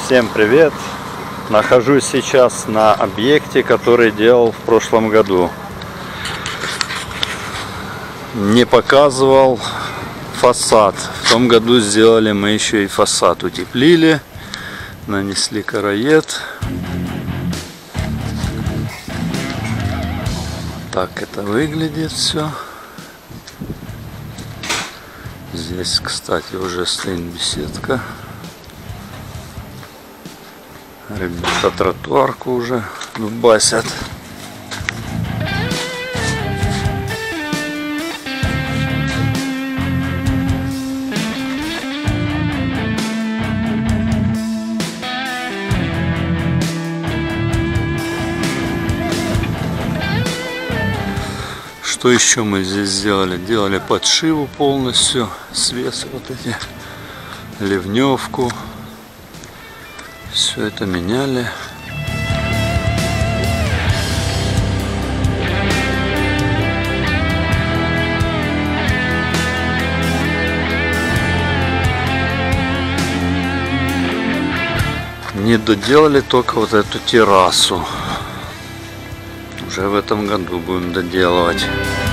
Всем привет! Нахожусь сейчас на объекте, который делал в прошлом году. Не показывал фасад. В том году сделали мы еще и фасад. Утеплили, нанесли короед. Так это выглядит все. Здесь, кстати, уже стоит беседка. Ребята тротуарку уже дубасят. Что еще мы здесь сделали? Делали подшиву полностью, свесы вот эти, ливневку. Все это меняли. Не доделали только вот эту террасу. Уже в этом году будем доделывать.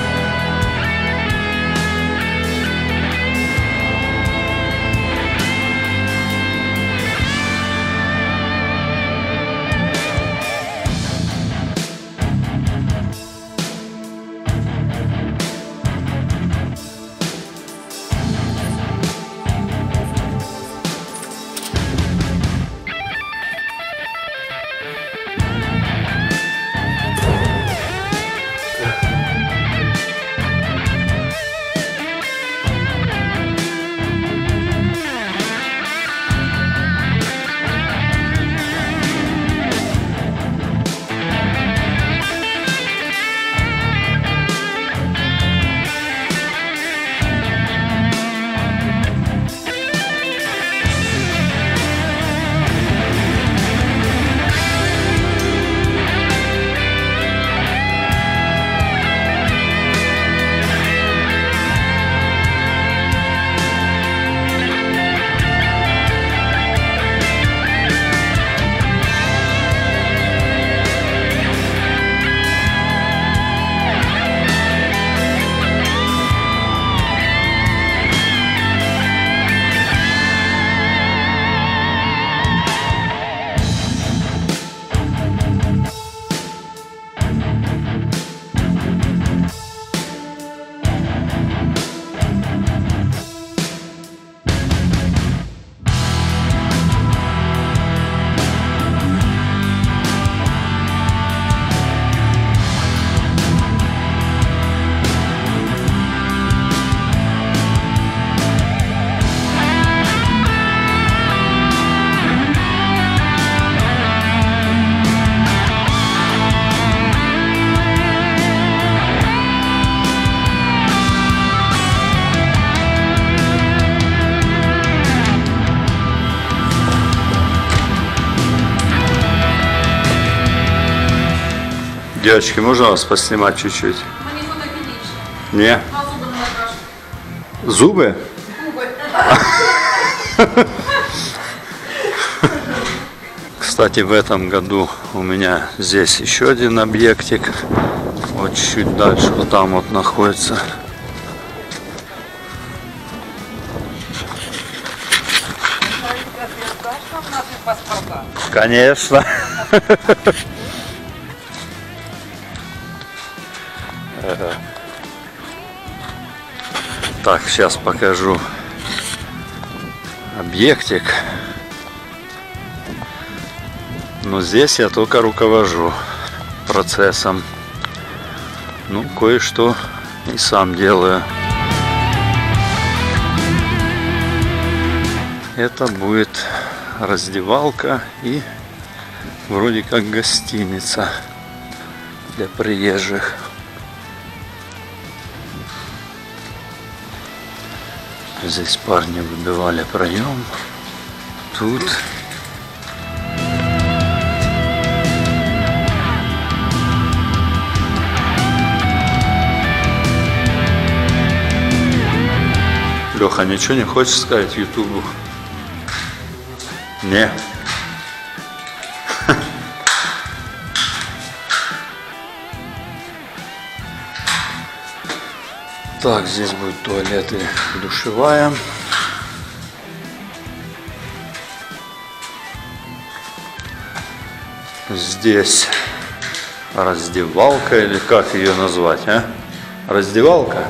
Девочки, можно вас поснимать чуть-чуть? Мне фотогенично. Не? А зубы накрашены. Зубы? Губы. Кстати, в этом году у меня здесь еще один объектик. Вот чуть дальше, вот там вот находится. Конечно. Так, сейчас покажу объектик. Но здесь я только руковожу процессом. Ну, кое-что и сам делаю. Это будет раздевалка и вроде как гостиница для приезжих. Здесь парни выбивали проем. Тут Леха, ничего не хочешь сказать Ютубу? Не. Так, здесь будет туалет и душевая. Здесь раздевалка, или как ее назвать, а? Раздевалка?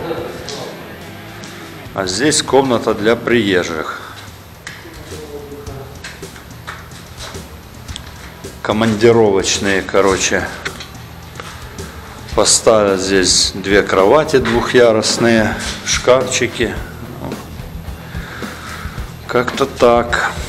А здесь комната для приезжих. Командировочные, короче. Поставят здесь 2 кровати двухъярусные, шкафчики. Как-то так.